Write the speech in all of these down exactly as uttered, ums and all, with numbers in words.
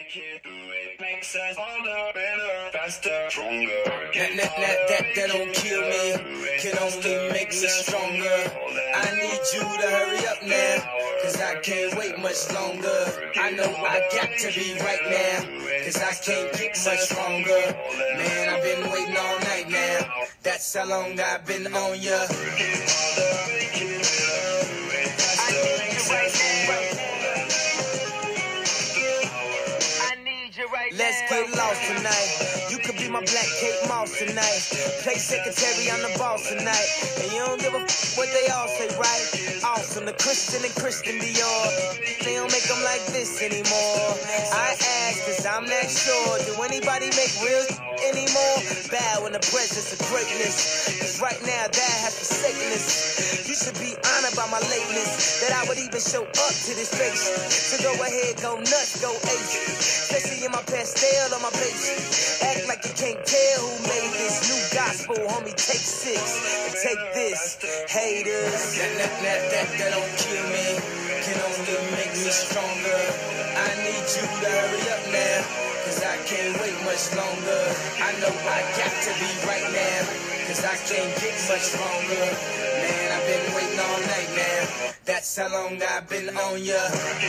can do it. Makes us harder, better, faster, stronger. That, that, that, that, that don't kill me, can only make us stronger. I need you to hurry up now, cause I can't wait much longer. I know I got to be right now, cause I can't get much stronger. Man, I've been waiting all night now, that's how long I've been on ya. Let's get lost tonight. You could be my black Kate Moss tonight. Play secretary, I'm the boss tonight. And you don't give a f what they all say, right? Awesome, the Christian and Christian Dior. They don't make them like this anymore. I ask, cause I'm not sure. Do anybody make real anymore? Bow in the presence of greatness, cause right now that has forsaken us. You should be honored by my lateness, that I would even show up to this place. So go ahead, go nuts, go ace. Especially in my pastel on my page. Act like you can't tell who made this new gospel, homie. Take six and take this, haters. That, that, that, that, that don't kill me, can only make me stronger. I need you to hurry up now, cause I can't wait much longer. I know I got to be right now, cause I can't get much stronger. Man, I've been waiting all night now, that's how long I've been on ya.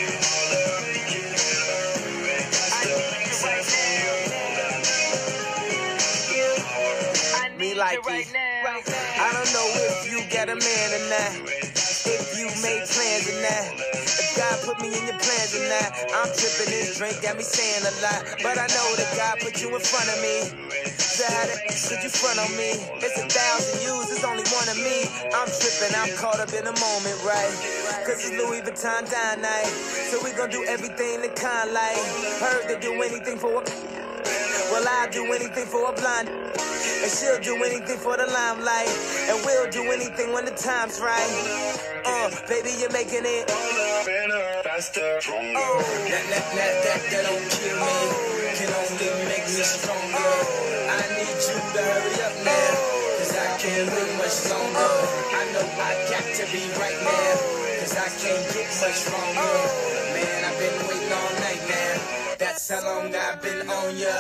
Me like right it. now. I don't know if you got a man or not, if you made plans or not, if God put me in your plans or not. I'm tripping, this drink got me saying a lot, but I know that God put you in front of me. So how the x could you front on me? It's a thousand yous, it's only one of me. I'm tripping, I'm caught up in the moment, right? Cause it's Louis Vuitton dine night, so we gon' do everything the kind like. Heard they do anything for a, well, I'll do anything for a blind, and she'll do anything for the limelight, and we'll do anything when the time's right. Uh, baby, you're making it Better, faster, stronger. Oh, that, that, that, that, that don't kill me, can only make me stronger. I need you to hurry up now, cause I can't wait much longer. I know I got to be right now, cause I can't get much stronger. Man, I've been waiting all night now, that's how long I've been on ya.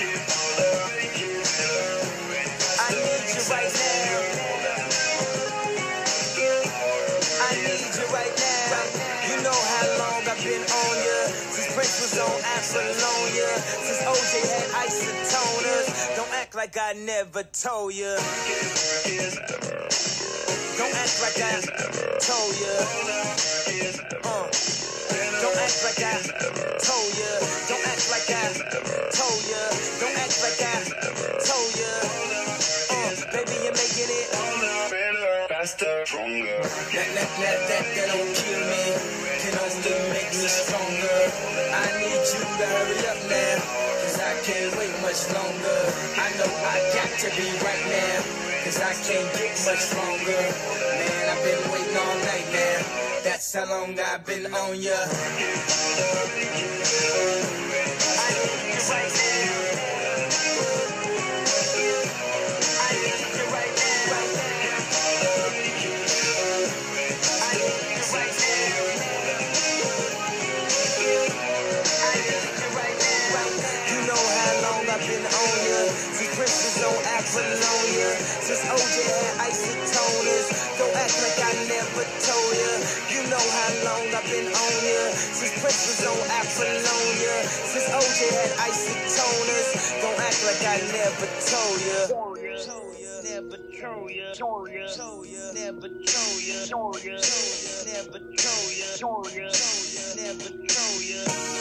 I need you right now, I need you right now. You know how long I've been on ya, since Prince was on Apollonia, since O J had isotoners. Don't act like I never told ya, don't act like I told ya. Uh, don't act like I told ya, don't act like I told ya, don't act like I told ya. Uh, baby, you're making it Better, faster, stronger. That, that, that, that, that don't kill me, can only make me stronger. I need you to hurry up now, cause I can't wait much longer. I know I got to be right now, cause I can't get much stronger. Man, I've been waiting all night now, that's how long I've been on ya. I need you right now, I need you right now, I need you right now, I need you right now. You know how long I've been on ya, since Prince was on Apollonia, since O J had isotoners. Don't act like I never told ya. You know how long I've been on ya, since Prince was on Apollonia, since O J had isotoners. Don't act like I never told ya. Never told ya, never told ya, never told ya, never told ya, never told ya.